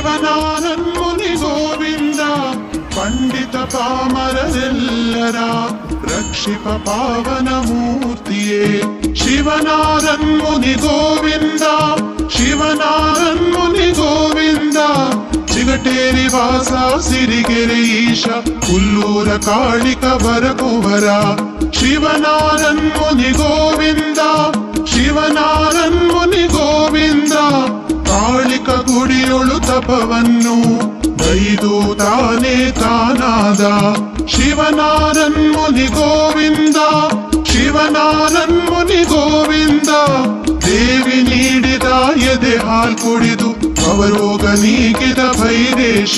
ಶಿವನಾರನ್ ಮುನಿ ಗೋವಿಂದ ಪಂಡಿತ ಪಾಮರರೆಲ್ಲರ ರಕ್ಷಿಪ ಪಾವನ ಮೂರ್ತಿಯೇ ಶಿವನಾರನ್ ಮುನಿ ಗೋವಿಂದ ಶಿವನಾರನ್ ಮುನಿ ಗೋವಿಂದ ಚಿಗಟೇರಿ ವಾಸ ಸಿರಿಗೆರೆ ಈಶ ಹುಲ್ಲೂರ ಕಾಳಿಕ ಬರಕುವರ ಶಿವನಾರನ್ ಮುನಿ ಗೋವಿಂದ ಶಿವನಾರನ್ ಮುನಿ ಗೋವಿಂದ ಕಾಳಿಕ ಗುಡಿಯೊಳು ತಪವನ್ನು ಗೈದು ತಾನೇ ತಾನಾದ ಶಿವನಾರನ್ ಮುನಿ ಗೋವಿಂದ ಶಿವನಾರನ್ ಮುನಿ ಗೋವಿಂದ ದೇವಿ ನೀಡಿದ ಎದೆ ಹಾಲ್ ಕುಡಿದು ಅವರೋಗ ನೀಗಿದ ಭೈರೇಶ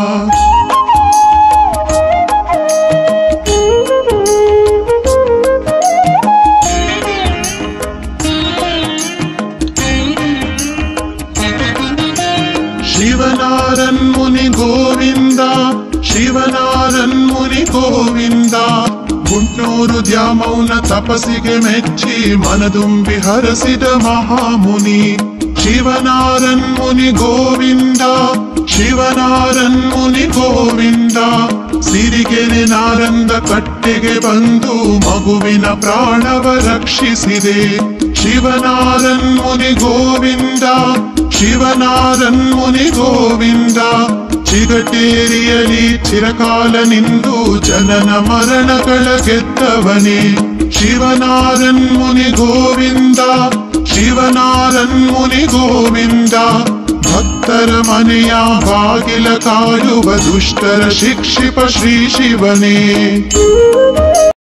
ಶಿವನಾರನ್ ಮುನಿ ಗೋವಿಂದ ಶಿವನಾರನ್ ಮುನಿ ಗೋವಿಂದ ಗುಂಟೂರು ದ್ಯಾಮೌನ ತಪಸ್ಸಿಗೆ ಮೆಚ್ಚಿ ಮನದುಂಬಿ ಹರಸಿದ ಮಹಾಮುನಿ ಶಿವನಾರನ್ ಮುನಿ ಗೋವಿಂದ ಶಿವನಾರನ್ ಮುನಿ ಗೋವಿಂದ ಸಿರಿಗೆರೆ ನಾರಂದ ಕಟ್ಟೆಗೆ ಬಂದು ಮಗುವಿನ ಪ್ರಾಣವ ರಕ್ಷಿಸಿದೆ ಶಿವನಾರನ್ ಮುನಿ ಗೋವಿಂದ ಶಿವನಾರನ್ ಮುನಿ ಗೋವಿಂದ ಚಿಗಟೇರಿಯಲಿ ಚಿರಕಾಲ ನಿಂದು ಜನನ ಮರಣಗಳ ಗೆದ್ದವನೇ ಶಿವನಾರನ್ ಮುನಿ ಗೋವಿಂದ ಶಿವನಾರನ್ ಮುನಿ ಗೋವಿಂದ ಭಕ್ತರ ಮನೆಯ ಬಾಗಿಲ ಕಾಯುವ ದುಷ್ಟರ ಶಿಕ್ಷಿಪ ಶ್ರೀ ಶಿವನೇ